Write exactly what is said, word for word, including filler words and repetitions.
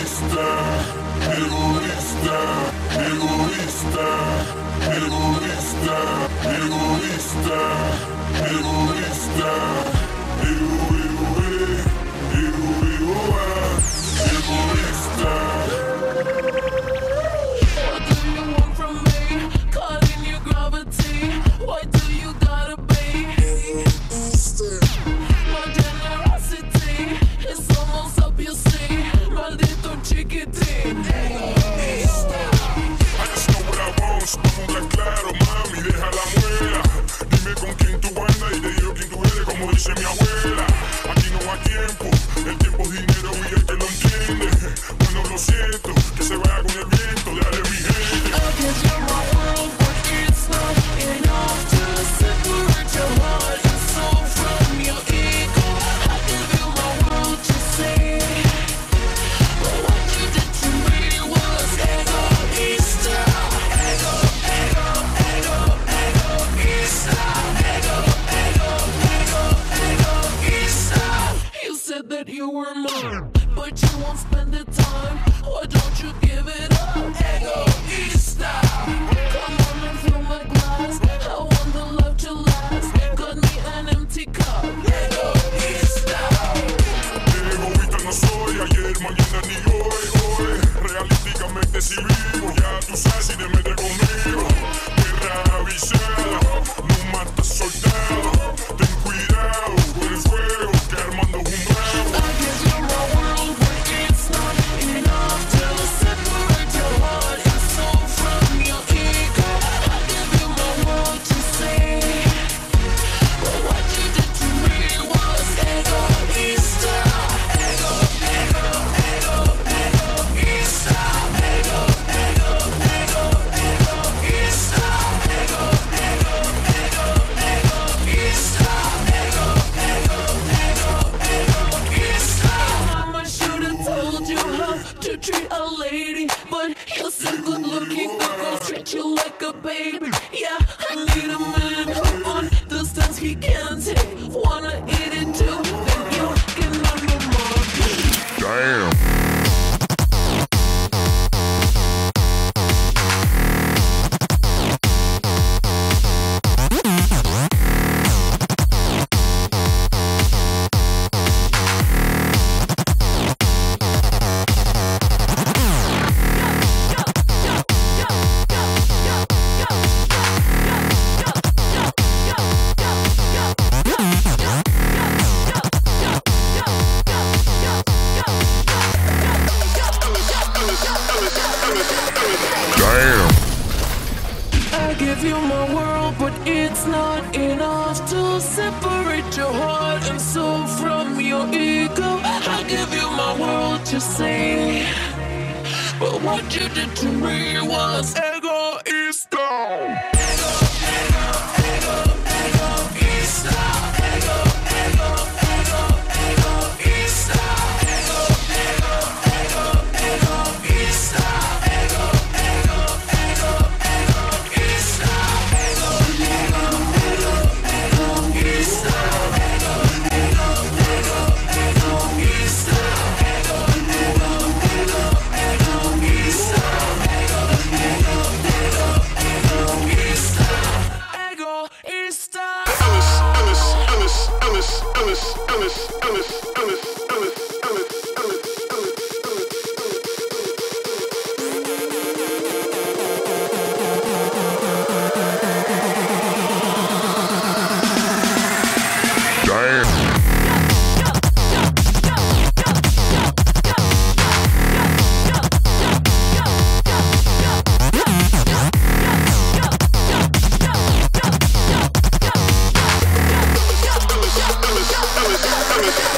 egoísta, egoísta, egoísta, egoísta, egoísta, ego, ego, ego, ego, egoísta. What do you want from me? Caught in your gravity. Why do you gotta be? My generosity is almost up your sleeve. Maldito chiquitín. I just know what I want, vamos a hablar claro, mami, deja la muela. Dime con quién tú andas y te digo quién tú eres, como dice mi abuela. Aquí no hay tiempo, el tiempo es dinero y el que lo entiende. Bueno, lo siento, que se vaya con el viento, dale mi gente. I guess you're my world, but it's not enough to separate your heart and soul from your ego. I give you my world to see, but what you did to me was egoista. Ego, ego, ego, egoista. Ego, ego, ego, egoista. You said that you were mine, but you won't spend the time. Why don't you give it up? Egoista. Come on and fill my glass. I want the love to last. Got me an empty cup. Egoista. Egoísta no soy, ayer, mañana ni hoy, hoy. Realísticamente si vivo, ya tú sabes si te metes conmigo. Guerra avisada, no matas soldado. Ten cuidado con el fuego, que armando un bravo. I guess you're my world, but it's not enough to separate your heart and soul from your ego. I give you my world to see, but what you did to me was egoista. Ego, ego, ego, egoista. Ego, ego, ego, egoista. Ego, ego, ego, egoista. Ego, ego, ego, egoista. Mama should have told you how to treat a lady, but you're so good looking, the girls treat you like a baby. Yeah, I need a man who understands he can't take. Wanna eat it too? Then you can number more. Damn. I give you my world, but it's not enough to separate your heart and soul from your ego. I give you my world to see, but what you did to me was egoista. Ego, ego, ego, egoista. Ego, ego, ego, egoista. Ego, ego, ego, egoista. Ego, ego, ego, egoista. Ego, ego, ego, egoista. Ego, ego, ego, egoista. Ego, ego, ego, egoista. Ego, ego, ego, egoista. Egoista. Ellis, Ellis, Ellis, Ellis, Ellis, Ellis, Ellis, Ellis, Ellis, Ellis, Ellis, Ellis, Damn. Ellis, Ellis, Ellis, Ellis.